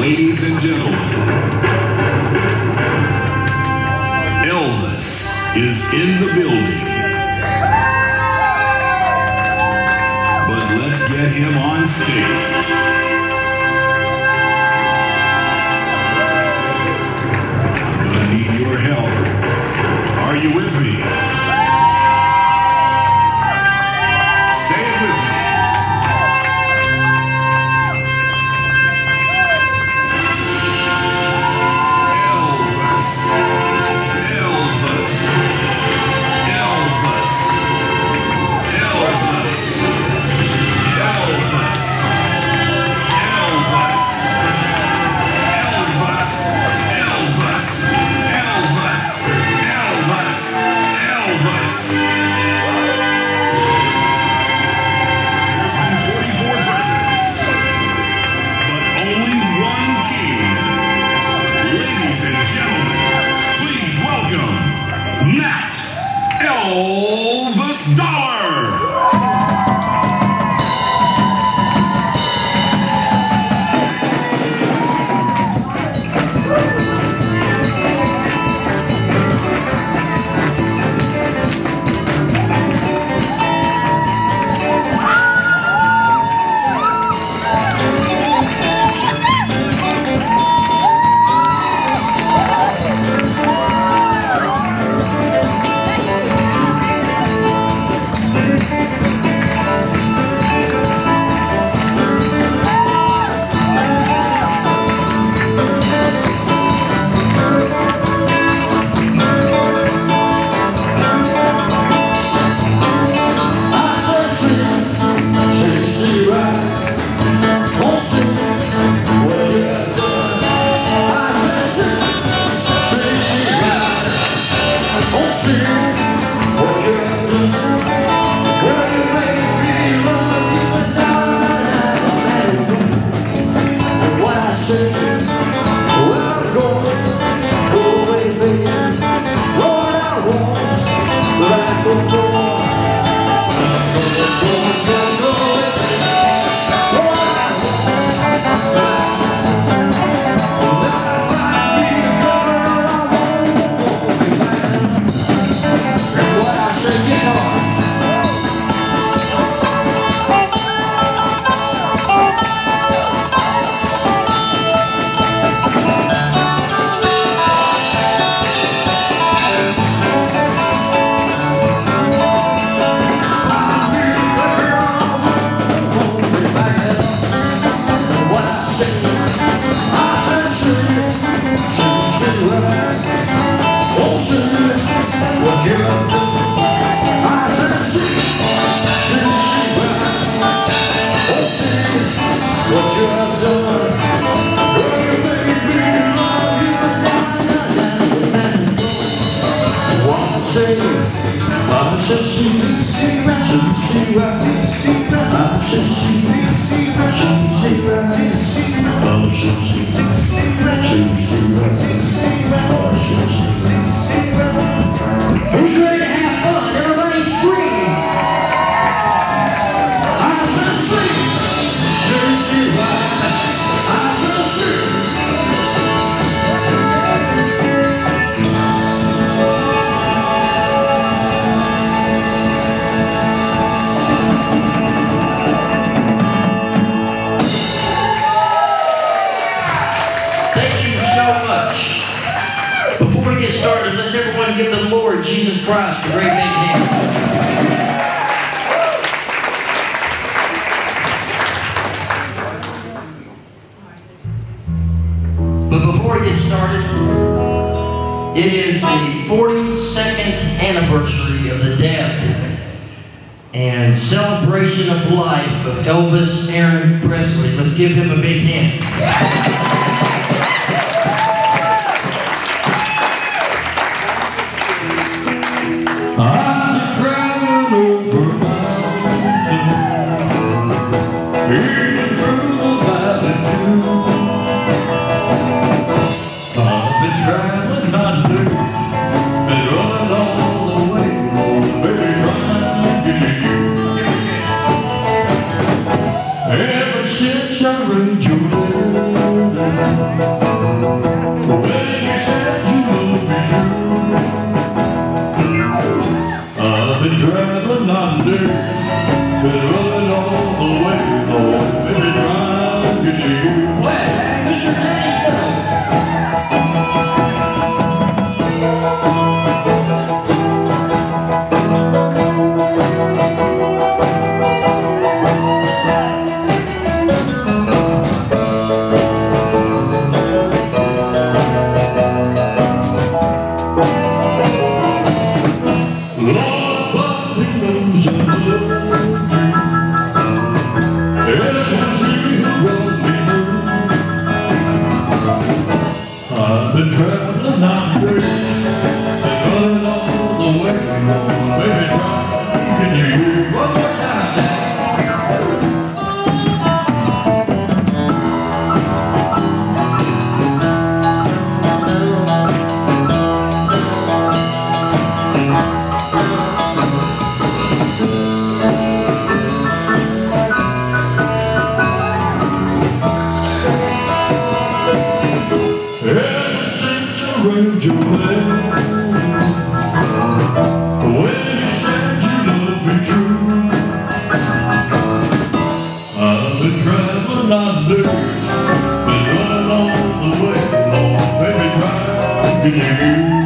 Ladies and gentlemen, Elvis is in the building. But let's get him on stage. I'm gonna need your help. Are you with me? Say it with me. Elvis Dollar! Before we get started, let's everyone give the Lord Jesus Christ a great big hand. But before we get started, it is the 42nd anniversary of the death and celebration of life of Elvis Aaron Presley. Let's give him a big hand. Ever since I read your letter, been traveling on days, been running all the way home. Baby, try, can you hear? One more time, Dad. Ever since I read your letter, when you said you loved me true, I've been traveling on days, been running all the way home. Baby, try, can you hear?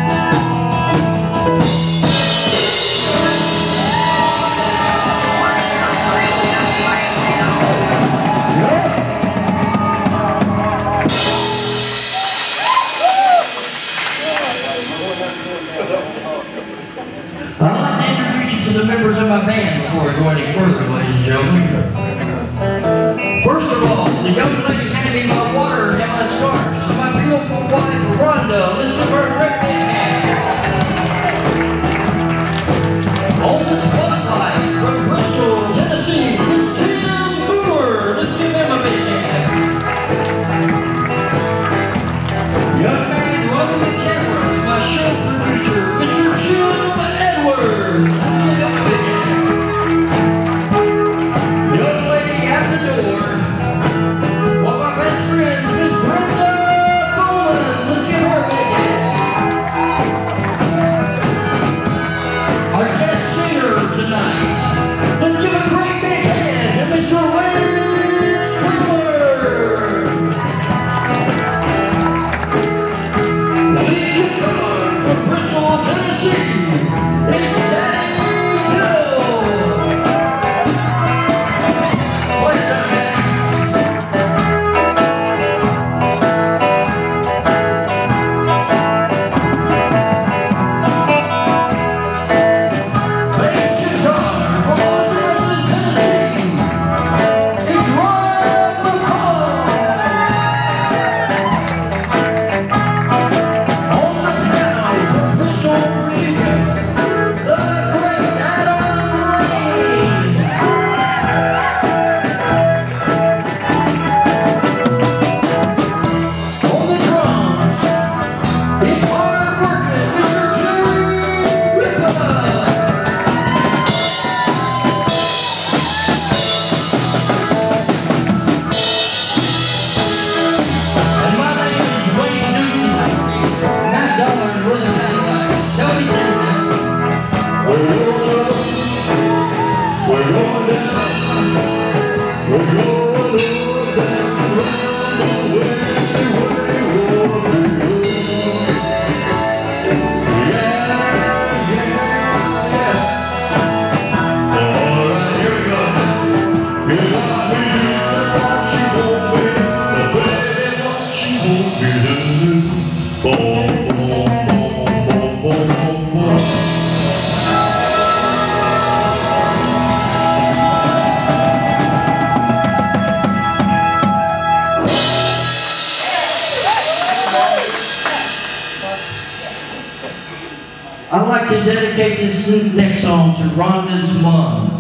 I'd like to introduce you to the members of my band before I go any further, ladies and gentlemen. First of all, the young lady handing me my water and my scarves, my beautiful wife, Rhonda. Listen to her great big hand. On the spotlight from Bristol, Tennessee, Miss Tim Moore. Let's give him a big hand. Young man running the cameras, my show producer, Mr. Jim Edwards. Let's give him a big hand. Young lady at the door, one of my best friends, Miss Brenda Bowman. Let's give her a big hand. Our guest singer tonight, let's give a great big hand to Mr. Lance Taylor. Lead guitar from Bristol, Tennessee, it's Daddy Joe. What's up, man? Bass guitar from Osborne, Tennessee, it's Ryan McCall. On the piano from Bristol, Virginia, the great Adam Rain. On the drums, it's hard-working Mr. Jerry Ripper. And my name is Wayne Newton. Matt Dollar and really nice. Help me sing that. We're going up, we're going down, we're going up, down, round, the way we want to go. Yeah, yeah, yeah. All right, here we go. You got me doing what she won't be, but baby, what she won't be doing. Boom, boom, boom, boom, boom, boom, boom. I'd like to dedicate this next song to Rhonda's mom.